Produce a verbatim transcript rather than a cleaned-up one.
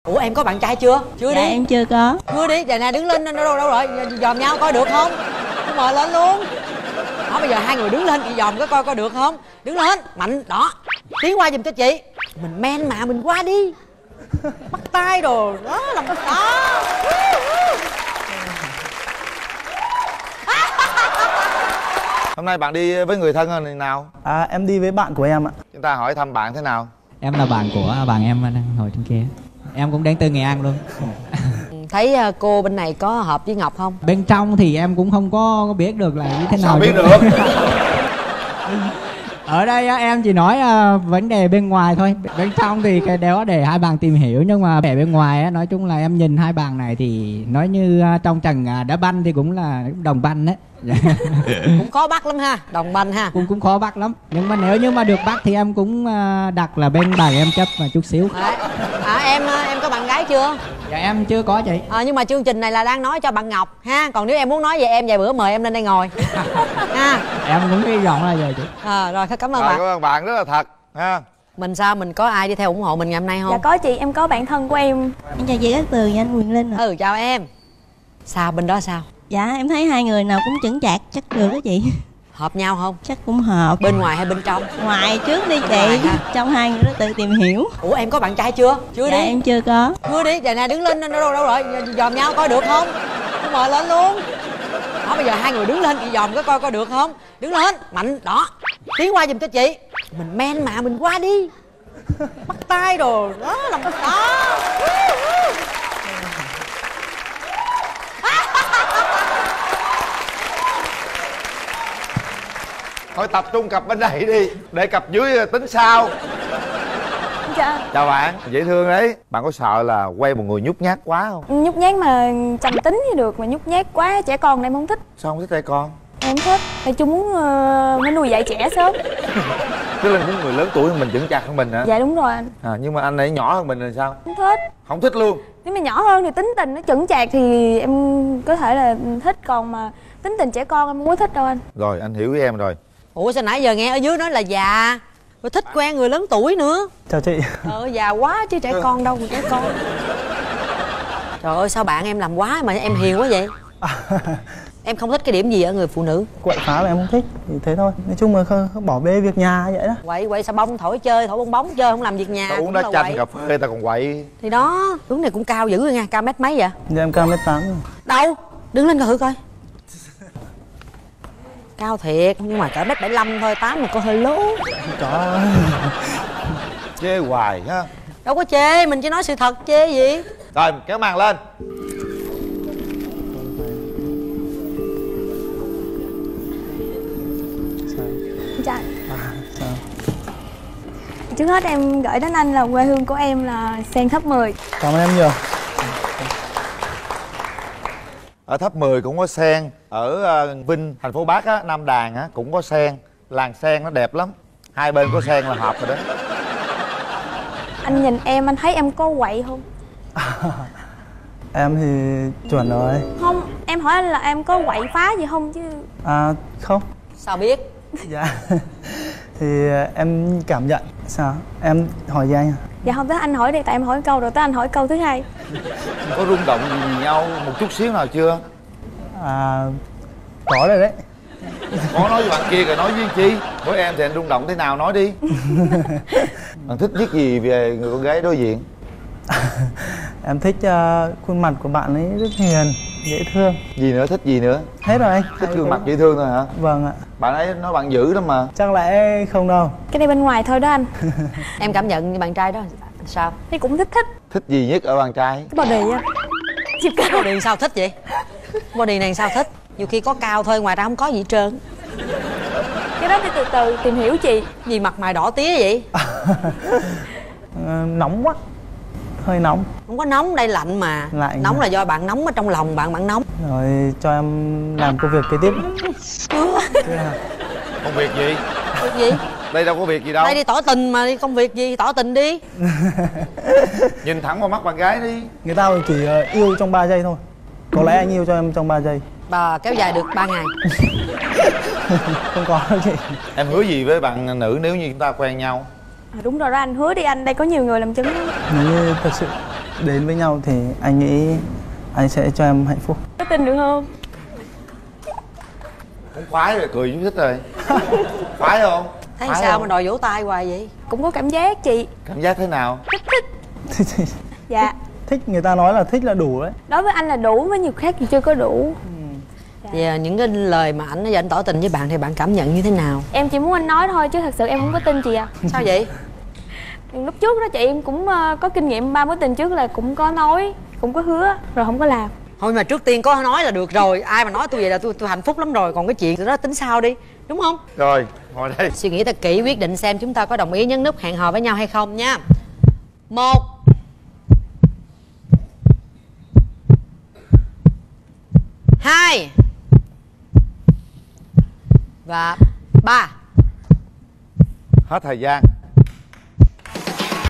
Ủa em có bạn trai chưa? Chưa Dạ đi. em chưa có. Chưa đi, giờ này đứng lên đâu đâu, đâu rồi, dòm nhau coi được không? Tôi mời lên luôn. Đó bây giờ hai người đứng lên chị dòm có coi coi được không? Đứng lên, mạnh, đó. Tiến qua giùm cho chị. Mình men mà mình qua đi. Bắt tay đồ, đó làm cái đó. Hôm nay bạn đi với người thân hay nào? À em đi với bạn của em ạ. Chúng ta hỏi thăm bạn thế nào? Em là bạn của bạn em đang ngồi trên kia. Em cũng đến từ Nghệ An luôn. Thấy cô bên này có hợp với Ngọc không? Bên trong thì em cũng không có, có biết được là như thế nào. Sao biết được? Ở đây em chỉ nói uh, vấn đề bên ngoài thôi. Bên trong thì cái đó để hai bạn tìm hiểu. Nhưng mà vẻ bên ngoài á, nói chung là em nhìn hai bạn này thì nói như uh, trong trận uh, đá banh thì cũng là đồng banh đấy. Cũng khó bắt lắm ha, đồng banh ha. Cũng cũng khó bắt lắm. Nhưng mà nếu như mà được bắt thì em cũng uh, đặt là bên bạn em chấp mà chút xíu. À, à em em có bạn gái chưa? Dạ em chưa có chị. À, nhưng mà chương trình này là đang nói cho bạn Ngọc ha. Còn nếu em muốn nói về em vài bữa mời em lên đây ngồi ha. Em cũng hy vọng là vậy chị. À, rồi cảm ơn Rồi, bạn. cảm ơn bạn rất là thật ha. Mình sao mình có ai đi theo ủng hộ mình ngày hôm nay không? Dạ có chị, em có bạn thân của em. Em chào chị Cát Tường và anh Quyền Linh ạ. Ừ chào em. Sao bên đó sao? Dạ em thấy hai người nào cũng chững chạc chắc được đó chị. Hợp nhau không? Chắc cũng hợp. Bên ngoài hay bên trong? Ngoài trước đi Bên chị. ngoài ha. Trong hai người đó tự tìm hiểu. Ủa em có bạn trai chưa? Chưa Dạ đi. em chưa có. Chưa đi, giờ này đứng lên đâu đâu, đâu rồi, dòm nhau coi được không? Tôi mời lên luôn. Đó bây giờ hai người đứng lên chị dòm có coi coi được không? Đứng lên, mạnh, đó. Tiến qua giùm cho chị. Mình men mà mình qua đi. Bắt tay đồ, đó làm cái đó. Thôi tập trung cặp bên này đi, để cặp dưới tính sau. Dạ. Chào bạn, dễ thương đấy. Bạn có sợ là quay một người nhút nhát quá không? Nhút nhát mà trầm tính thì được, mà nhút nhát quá trẻ con này em không thích. Sao không thích trẻ con? Em thích, tại chung muốn uh, mới nuôi dạy trẻ sớm. Tức là muốn người lớn tuổi hơn mình, chững chạc hơn mình hả? Dạ đúng rồi anh. À, nhưng mà anh ấy nhỏ hơn mình là sao? Không thích. Không thích luôn? Nếu mà nhỏ hơn thì tính tình nó chững chạc thì em có thể là thích, còn mà tính tình trẻ con em không có thích đâu anh. Rồi anh hiểu với em rồi. Ủa sao nãy giờ nghe ở dưới nói là già, rồi thích quen người lớn tuổi nữa. Chào chị. Ờ già quá chứ trẻ con đâu mà trẻ con. Trời ơi sao bạn em làm quá mà em hiền quá vậy? Em không thích cái điểm gì ở người phụ nữ? Quậy phá là em không thích, thì thế thôi. Nói chung là không, không bỏ bê việc nhà vậy đó. Quậy quậy sao bông thổi chơi, thổi bong bóng chơi, không làm việc nhà. Tao uống cũng đá là chanh quậy. cà phê tao còn quậy. Thì đó, tướng này cũng cao dữ rồi nha, cao mét mấy vậy? Giờ em cao mét tám rồi. Đâu, đứng lên coi thử coi. Cao thiệt, nhưng mà cỡ mét bảy lăm thôi, tám mà có hơi lố. Có. Chê hoài ha. Đâu có chê, mình chỉ nói sự thật, chê gì. Rồi kéo màn lên. Dạ. À, sao? Trước hết em gửi đến anh là quê hương của em là Sen Tháp Mười. Cảm ơn em nhiều. Ở Tháp Mười cũng có sen. Ở uh, Vinh, thành phố Bắc á, Nam Đàn á, cũng có sen. Làng sen nó đẹp lắm. Hai bên có sen là hợp rồi đó. Anh nhìn em, anh thấy em có quậy không? Em thì chuẩn rồi. Không, em hỏi anh là em có quậy phá gì không chứ. À không. Sao biết? Dạ. Thì em cảm nhận. Sao? Em hỏi gì anh à? Dạ không, tới anh hỏi đi, tại em hỏi câu rồi tới anh hỏi câu thứ hai. Có rung động gì, gì nhau một chút xíu nào chưa? À có rồi đấy. Có nói với bạn kia rồi nói với chi? Với em thì anh rung động thế nào nói đi. Bạn thích nhất gì về người con gái đối diện? Em thích uh, khuôn mặt của bạn ấy rất hiền, dễ thương. Gì nữa, thích gì nữa? Hết rồi anh. Thích gương mặt dễ thương thôi hả? Vâng ạ. Bạn ấy nói bạn dữ lắm mà. Chắc lẽ không đâu. Cái này bên ngoài thôi đó anh. Em cảm nhận như bạn trai đó sao? Thì cũng thích thích. Thích gì nhất ở bạn trai? Cái body á. Chịp cao. Body sao thích vậy? Body này sao thích? Nhiều khi có cao thôi, ngoài ra không có gì hết trơn. Cái đó thì từ từ tìm hiểu chị. Gì mặt mày đỏ tía vậy? À, nóng quá. Hơi nóng. Không có nóng, đây lạnh mà. Lạnh Nóng hả? là do bạn nóng ở trong lòng bạn, bạn nóng. Rồi cho em làm công việc kế tiếp. Công việc gì? Việc gì? Đây đâu có việc gì đâu. Đây đi tỏ tình mà, đi công việc gì, tỏ tình đi. Nhìn thẳng vào mắt bạn gái đi. Người ta chỉ yêu trong ba giây thôi. Có lẽ anh yêu cho em trong ba giây. Bà kéo dài được ba ngày. Không có đâu chị. Em hứa gì với bạn nữ nếu như chúng ta quen nhau? À, đúng rồi đó anh, hứa đi anh, đây có nhiều người làm chứng đó. Nếu như thật sự đến với nhau thì anh nghĩ anh sẽ cho em hạnh phúc. Có tin được không? Không khoái rồi, cười chú thích rồi. Khoái không? Thấy Khoái sao không? mà đòi vỗ tay hoài vậy? Cũng có cảm giác chị. Cảm giác thế nào? Dạ. Thích, người ta nói là thích là đủ đấy. Đối với anh là đủ, với nhiều khác thì chưa có đủ. Thì à, những cái lời mà ảnh giờ anh tỏ tình với bạn thì bạn cảm nhận như thế nào? Em chỉ muốn anh nói thôi chứ thật sự em không có tin chị à. Sao vậy? Lúc trước đó chị em cũng uh, có kinh nghiệm ba mối tình trước là cũng có nói, cũng có hứa rồi không có làm. Thôi mà trước tiên có nói là được rồi. Ai mà nói tôi vậy là tôi tôi hạnh phúc lắm rồi. Còn cái chuyện đó tính sau đi, đúng không? Rồi, ngồi đây. Suy nghĩ thật kỹ quyết định xem chúng ta có đồng ý nhấn nút hẹn hò với nhau hay không nha. Một, hai và ba. Hết thời gian.